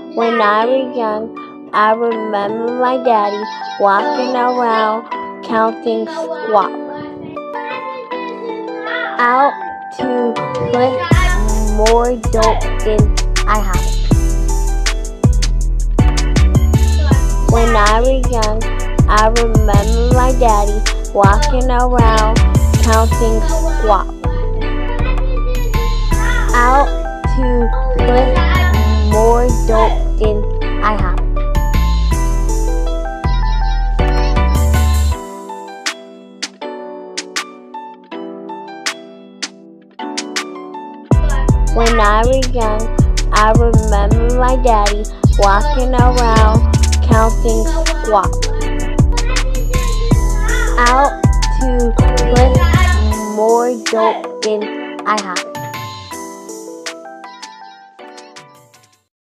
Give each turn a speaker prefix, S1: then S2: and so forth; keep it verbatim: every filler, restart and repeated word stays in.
S1: When I was young, I remember my daddy walking around counting squat out to put more dope than I had. When I was young, I remember my daddy walking around counting squat out to put more dope than I have. When I was young, I remember my daddy walking around counting squat out to put more dope than I have.